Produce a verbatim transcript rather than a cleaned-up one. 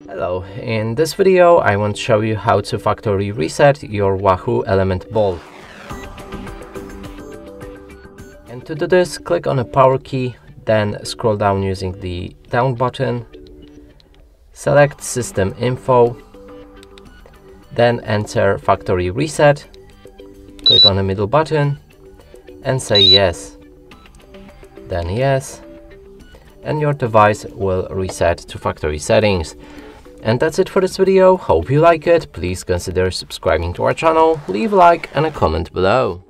Hello, in this video I want to show you how to factory reset your Wahoo Element Bolt. And to do this, click on the power key, then scroll down using the down button, select System Info, then enter factory reset, click on the middle button and say yes, then yes, and your device will reset to factory settings. And that's it for this video. Hope you like it. Please consider subscribing to our channel, leave a like and a comment below.